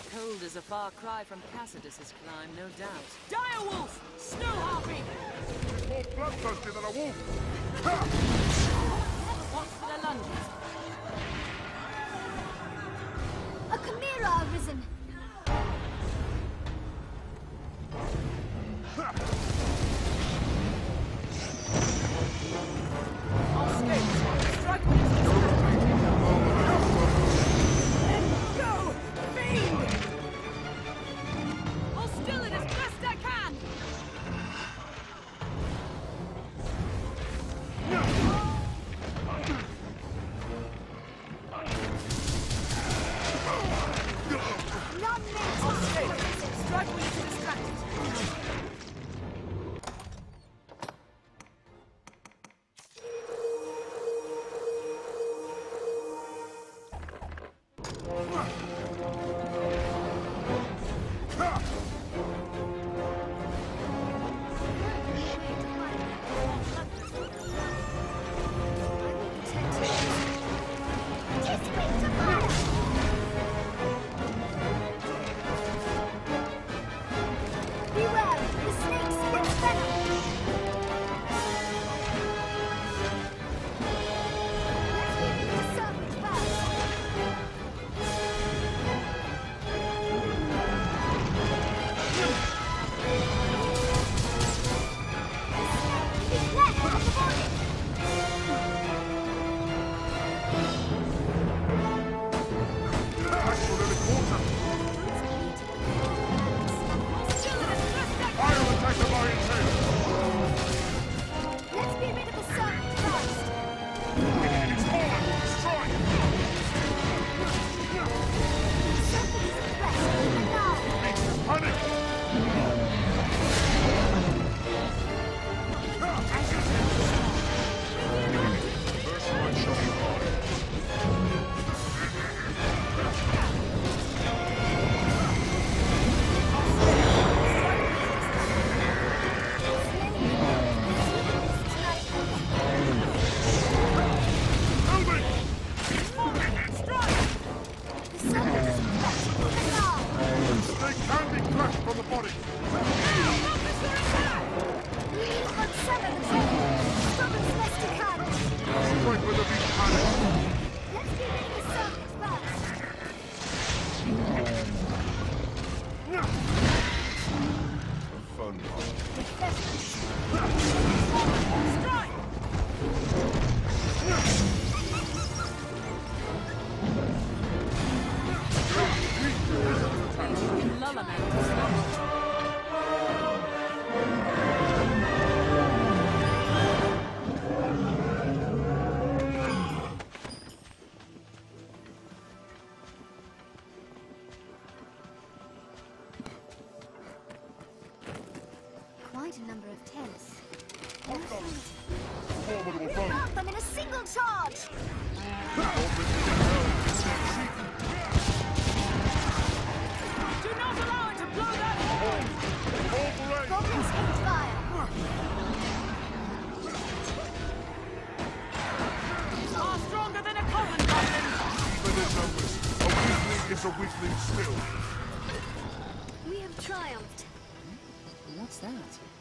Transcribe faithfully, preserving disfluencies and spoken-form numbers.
Cold is a far cry from Cassidus's climb, no doubt. Direwolf! Snow harpy! More bloodthirsty than a wolf! What's for the lunges? A chimera arisen! Our skates! Strike me as go! Fiend! Hold still it as best I can! None meant Our skates! Strike me as distracted! Beware! The snake spits venom! Let's give it the serpent first! The snake is left of the body! I'll attack the lion tail! Let's be rid of the serpent first! It's fallen! Strike! The serpent is pressed even now! Beast is panic! First one shall be mine. Helmet! The serpent is pressed even now! Snake can be crushed from the body! Leave on seven the tail! Stop as best you can! Strike with the beast panic! Let's be rid of the serpent first! A fun part. The pheasant! Strike! Lull a man to slumber. Quite a number of tents. Formidable foe! Mount them in a single charge! Do not allow it to blow that horn! Call for aid! Goblins hate fire! Far stronger than a common goblin! Even in numbers, a weakling is a weakling still. We have triumphed. What's that?